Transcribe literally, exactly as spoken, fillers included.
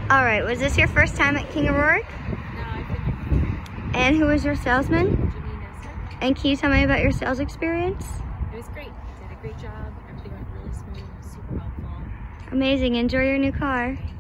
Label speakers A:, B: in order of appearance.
A: All right, was this your first time at King O'Rourke?
B: No, I've been here before.
A: And who was your salesman?
B: Jimmy Nestor.
A: And can you tell me about your sales experience?
B: It was great. Did a great job. Everything went really smooth, super helpful.
A: Amazing. Enjoy your new car.